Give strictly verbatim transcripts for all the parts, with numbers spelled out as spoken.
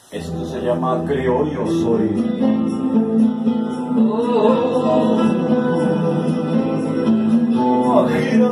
Esto se llama Criollo Soy. Guajira,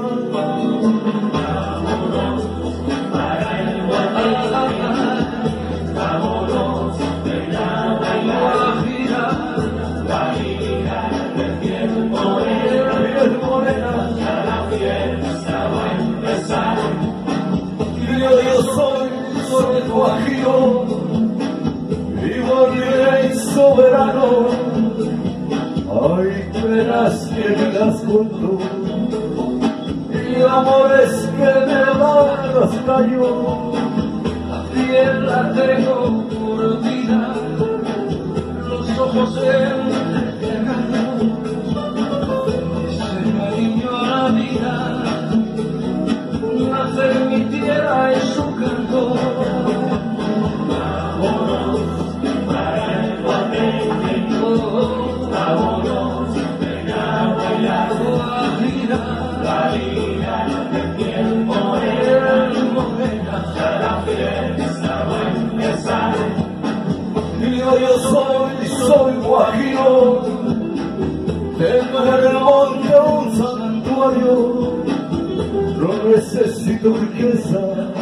vámonos, ven a bailar, Guajira, de piel morena, piel morena, ya la fiesta va a empezar. Criollo soy, soy guajiro, vivo libre y soberano. Hay penas que me las cuento y amores que me dan hasta yo. La piel la tengo curtida, los ojos entregados, se me aliñó la vida, nace en mi tierra y su canto. Vámonos para el Guateque, vámonos, ven a bailar, Guajira, Guajira, de piel morena, morena, ya la fiesta va a empezar. Y yo, yo soy, soy guajiro, tengo en el monte un santuario, no necesito riqueza,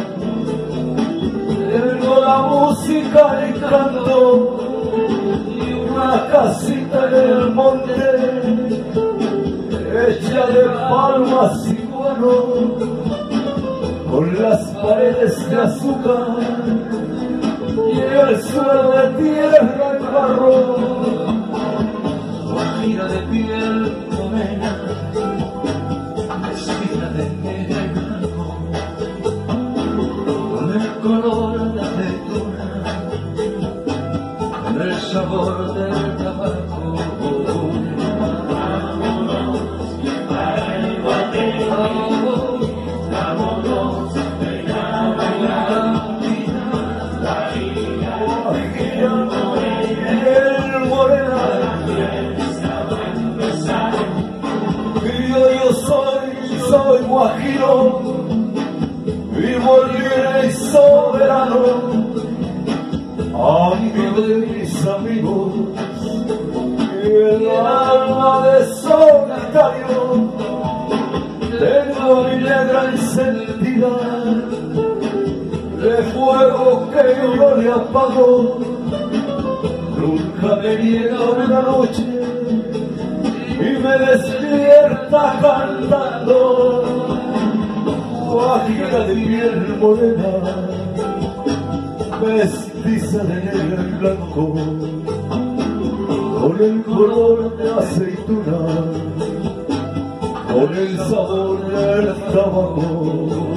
tengo la música y canto, una casita en el monte, hecha de palmas y bueno, con las paredes de azúcar y el suelo de tierra y barro. Guajira de piel morena, vestida de negro y blanco, con el color de aceituna, con el sabor del tabaco. Vámonos para el Guateque, vámonos, ven a bailar, Guajira, piel morena, la fiesta va a empezar. Y yo, yo soy, soy guajiro, vivo libre y soberano, amigo de mis amigos, y el alma de solitario, tengo mi negra encendida, de fuego que yo le apago, nunca me niega una noche y me despierta cantando. Guajira de piel morena, mestiza de negro y blanco, con el color de aceituna, con el sabor del tabaco.